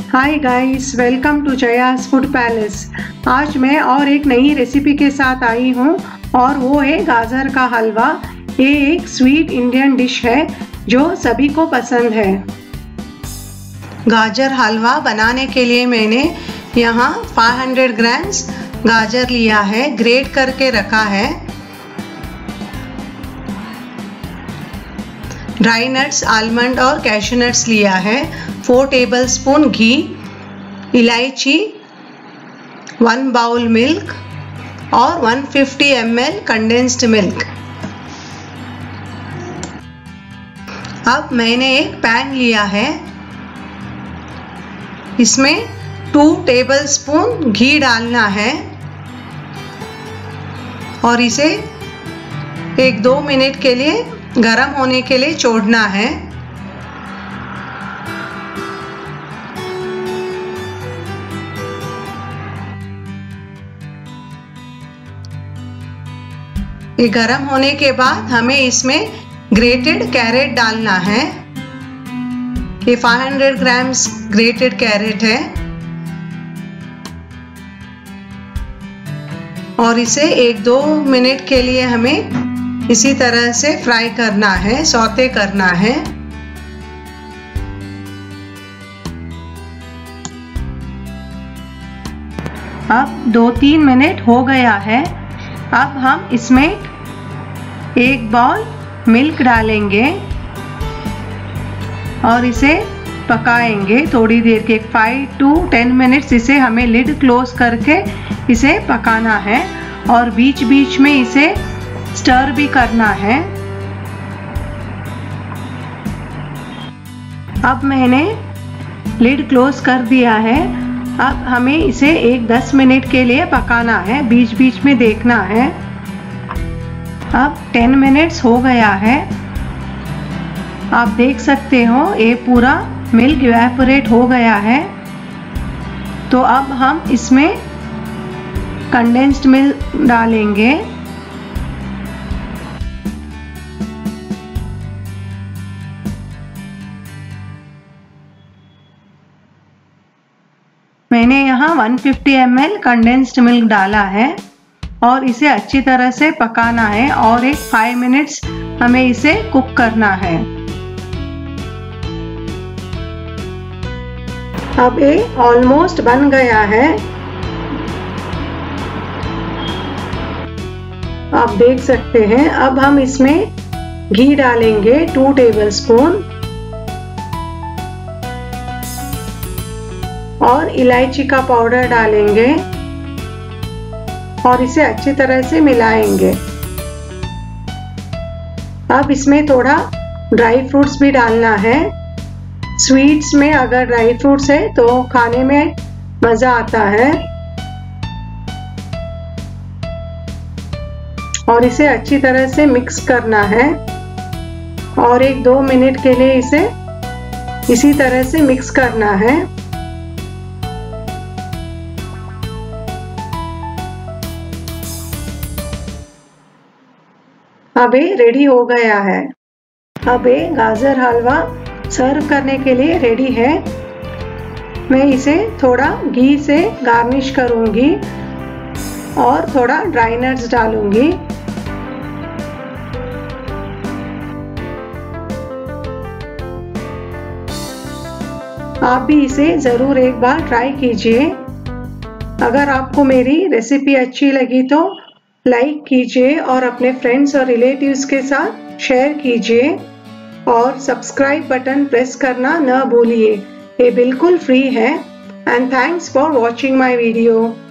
Hi guys, welcome to Jaya's food palace. आज मैं और एक नई रेसिपी के साथ आई हूँ और वो है गाजर का हलवा। ये एक स्वीट इंडियन डिश है जो सभी को पसंद है। गाजर हलवा बनाने के लिए मैंने यहाँ 500 ग्राम्स गाजर लिया है, ग्रेट करके रखा है। ड्राई नट्स, आलमंड और कैशू नट्स लिया है। 4 टेबलस्पून घी, इलायची, 1 बाउल मिल्क और 150 ml कंडेंस्ड मिल्क। अब मैंने एक पैन लिया है, इसमें 2 टेबलस्पून घी डालना है और इसे 1-2 मिनट के लिए गरम होने के लिए छोड़ना है। ये गरम होने के बाद हमें इसमें ग्रेटेड कैरेट डालना है। ये 500 ग्राम्स ग्रेटेड कैरेट है और इसे 1-2 मिनट के लिए हमें इसी तरह से फ्राई करना है, सौते करना है। अब 2-3 मिनट हो गया है। अब हम इसमें 1 बाउल मिल्क डालेंगे और इसे पकाएंगे थोड़ी देर के 5 to 10 मिनट्स। इसे हमें लिड क्लोज करके इसे पकाना है और बीच बीच में इसे स्टर भी करना है। अब मैंने लिड क्लोज कर दिया है। अब हमें इसे 10 मिनट के लिए पकाना है, बीच बीच में देखना है। अब 10 मिनट्स हो गया है। आप देख सकते हो ये पूरा मिल्क इवेपोरेट हो गया है। तो अब हम इसमें कंडेंस्ड मिल्क डालेंगे। मैंने यहाँ 150 ml कंडेंस्ड मिल्क डाला है और इसे अच्छी तरह से पकाना है और 5 मिनट्स हमें इसे कुक करना है। अब ये ऑलमोस्ट बन गया है। आप देख सकते हैं। अब हम इसमें घी डालेंगे 2 टेबलस्पून और इलायची का पाउडर डालेंगे और इसे अच्छी तरह से मिलाएंगे। अब इसमें थोड़ा ड्राई फ्रूट्स भी डालना है। स्वीट्स में अगर ड्राई फ्रूट्स है तो खाने में मज़ा आता है। और इसे अच्छी तरह से मिक्स करना है और 1-2 मिनट के लिए इसे इसी तरह से मिक्स करना है। अब ये रेडी हो गया है। अब ये गाजर हलवा सर्व करने के लिए रेडी है। मैं इसे थोड़ा घी से गार्निश करूंगी और थोड़ा ड्राई नट्स डालूंगी। आप भी इसे ज़रूर एक बार ट्राई कीजिए। अगर आपको मेरी रेसिपी अच्छी लगी तो लाइक कीजिए और अपने फ्रेंड्स और रिलेटिव्स के साथ शेयर कीजिए और सब्सक्राइब बटन प्रेस करना न भूलिए। ये बिल्कुल फ्री है। And thanks for watching my video.